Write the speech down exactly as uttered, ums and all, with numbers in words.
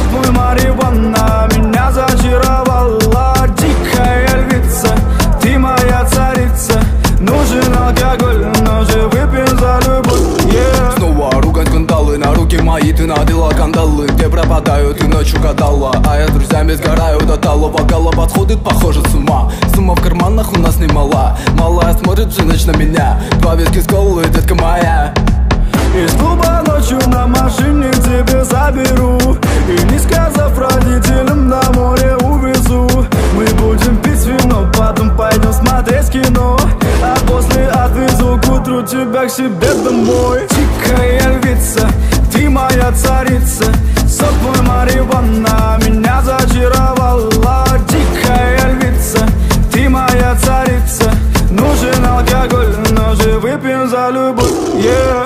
мой марихуана меня зачаровала. Дикая львица, ты моя царица. Нужен алкоголь, но же выпьем за любовь, yeah. Снова ругань скандалы, на руки мои ты надела кандалы. Где пропадаю, ты ночью гадала, а я с друзьями сгораю до талого. Голова сходит, похоже, с ума. Сумма в карманах у нас немала. Малая смотрит всю ночь на меня. Два виски с колой, детка моя. Из клуба ночью на машине к тебе заберу. И не сказав родителям, на море увезу. Мы будем пить вино, потом пойдем смотреть кино. А после отвезу к утру тебя к себе домой. Дикая львица, ты моя царица. Сок мой марихуана меня зачаровала. Дикая львица, ты моя царица. Нужен алкоголь, но же выпьем за любовь, yeah.